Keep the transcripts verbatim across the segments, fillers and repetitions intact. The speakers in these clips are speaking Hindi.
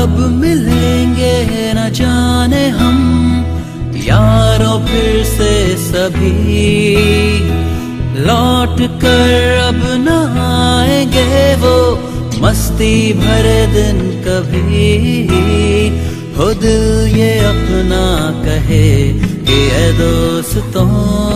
कब मिलेंगे न जाने हम यारों फिर से सभी, लौट कर अब न आएंगे वो मस्ती भरे दिन कभी। हो दिल ये अपना कहे कि ऐ दोस्तों,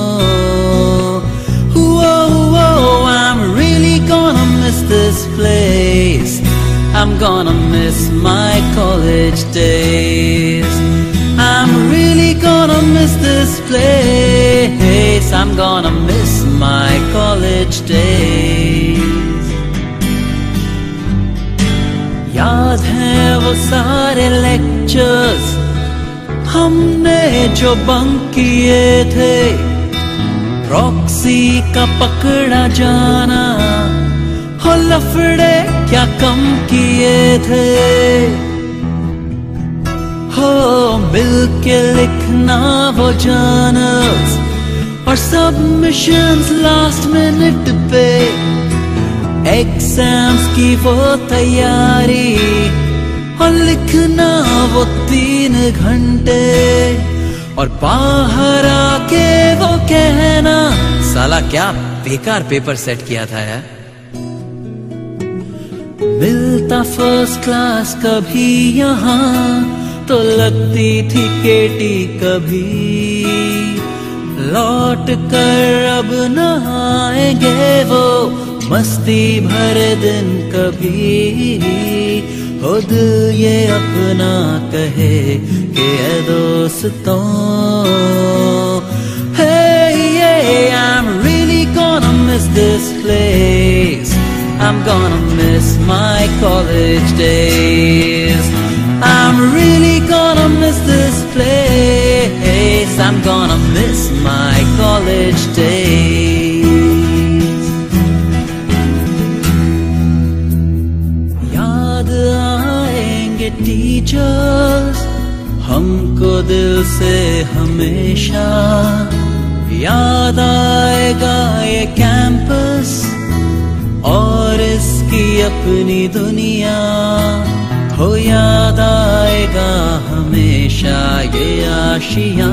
I'm really gonna miss this place, I'm gonna miss my college days, I'm really gonna miss this place, I'm gonna miss my college days। याद हैं वो सारे लेक्चर्स हमने जो बंक किए थे, प्रॉक्सी का पकड़ा जाना, हो लफड़े क्या कम किए थे, हो मिलके लिखना वो जर्नल्स और सबमिशंस लास्ट मिनट पे, एग्जाम्स की वो तैयारी और लिखना वो तीन घंटे, और बाहर आके वो कहना साला क्या बेकार पेपर सेट किया था यार। मिलता फर्स्ट क्लास कभी यहाँ तो लगती थी केटी कभी, लौट कर अब न आएंगे वो मस्ती भरे दिन कभी। हो दिल ये अपना कहे कि ऐ दोस्तों, hey yeah, I'm really gonna miss this place, I'm gonna miss my college days, I'm really gonna miss this place, I'm gonna miss my college days। याद आएंगे टीचर्स हमको दिल से हमेशा, याद आएगा ये कैंपस और इसकी अपनी दुनिया, हो याद आएगा हमेशा ये आशियां।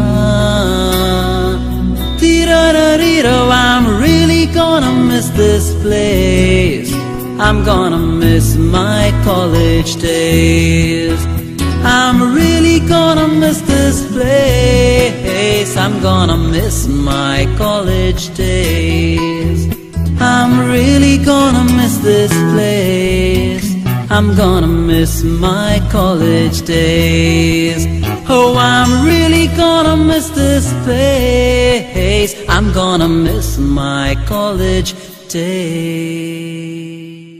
Tira-ra-ri-ro, I'm really gonna miss this place, I'm gonna miss my college days, I'm really gonna miss this place, I'm gonna miss my college days, I'm really gonna miss this place, I'm gonna miss my college days, oh I'm really gonna miss this place, I'm gonna miss my college days।